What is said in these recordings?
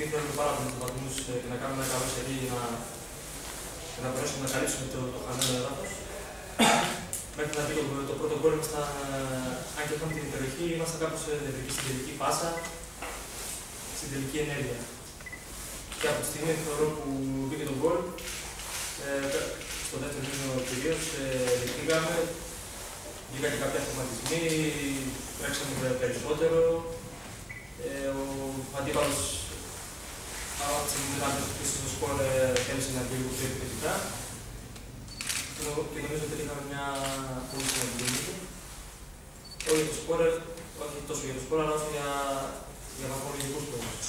επειδή θέλουμε πάρα πολύ τους βαθμούς και να κάνουμε ένα καλό σερί για να μπορέσουμε να καλύψουμε το χαμένο έδαφος. Μέχρι να μπει το πρώτο γκολ, αν και είχαμε την περιοχή, ήμασταν κάπως νευρικοί στην τελική πάσα, στην τελική ενέργεια. Και από τη στιγμή που μπήκε το γκολ, στο δεύτερο μήνυμα κυρίως, πήγαμε, βγήκαν και κάποιοι αυτοματισμοί, τρέξαμε περισσότερο. Ο αντίπαλος, από τη στιγμή που στο σκορ, θέλησε να μπει λίγο πιο επιθετικά. Και νομίζω ότι είχαμε μια πολύ σημαντική νίκη. Όχι για το σκορ, όχι τόσο για το σκορ, αλλά όσο για βαθμολογικούς λόγους.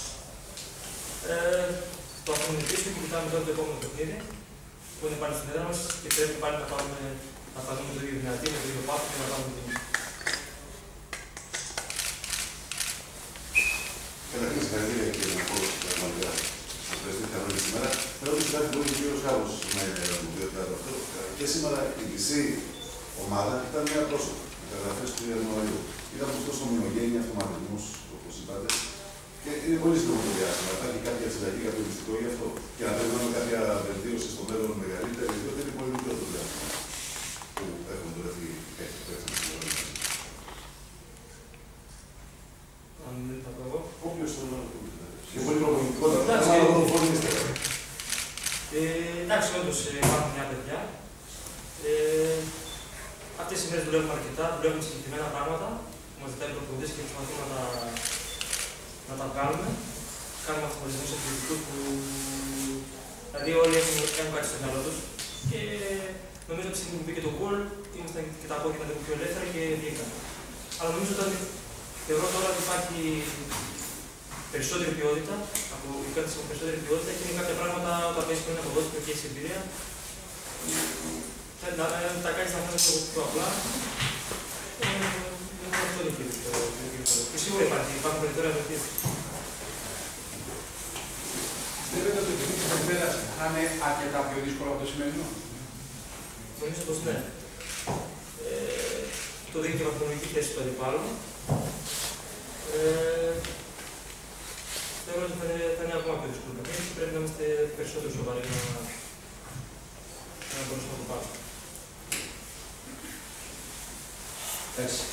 Το απομονητήσουμε και κοιτάμε τώρα το επόμενο παιχνίδι, που είναι πάλι στην έδρα μας και πρέπει πάλι να φανούμε το ίδιο δυνατοί, με το ίδιο πάθος και να κάνουμε την νίκη. Καταρχήν, συγχαρητήρια κύριε Νακόλο, πραγματικά. Σας ευχαριστώ και καλή σήμερα. Θέλω να ρωτήσω κάτι που ο κύριος Χάβος με αρμοδιότητα αυτό. Και σήμερα η μισή ομάδα ήταν μια πρόσωπα. Μεταγραφές του Ιανουαρίου. Είδαμε ωστόσο ομοιογένεια, αυτοματισμούς, όπως είπατε. Και είναι πολύ σύντομο το διάστημα. Υπάρχει κάποια συνταγή, κάποιο μυστικό γι' αυτό. Και να περιμένουμε κάποια βελτίωση στο μέλλον μεγαλύτερη, διότι είναι πολύ μικρό το διάστημα που έχουμε βρεθεί έτσι. Αν δεν θα πω εγώ. Όποιος το και πολύ προπονητικότητα. Εντάξει, όντως υπάρχουν μια παιδιά. Αυτές οι μέρες δουλεύουμε αρκετά, δουλεύουμε συγκεκριμένα πράγματα που μας ζητάει οι προπονητές και προσπαθούμε να τα βγάλουμε. Κάνουμε αυτοματισμούς εκπληκτικούς που δηλαδή όλοι έχουν κάτι στο μυαλό τους. Και νομίζω ότι στιγμή που μπήκε το γκολ, ήμασταν και τα πόδια λίγο πιο ελεύθερα και βγήκαν. Αλλά νομίζω ότι θεωρώ τώρα ότι υπάρχει περισσότερη ποιότητα, από περισσότερη ποιότητα και είναι κάποια πράγματα όταν παίζεις με ένα ποδόσφαιρο και έχεις εμπειρία. Τα κάνεις να φαίνονται πιο απλά. Αυτό είναι το κύριο. Και σίγουρα υπάρχουν περιθώρια βελτίωσης. Πιστεύετε ότι το παιχνίδι που πέρασε θα είναι αρκετά πιο δύσκολο από το σημερινό? Νομίζω πως ναι. Το δίνει και βαθμολογική θέση του αντιπάλου. Θεωρώ ότι θα είναι ακόμα πιο δύσκολο παιχνίδι και πρέπει να είμαστε περισσότερο σοβαροί να μπορέσουμε να το πάρουμε. Εντάξει.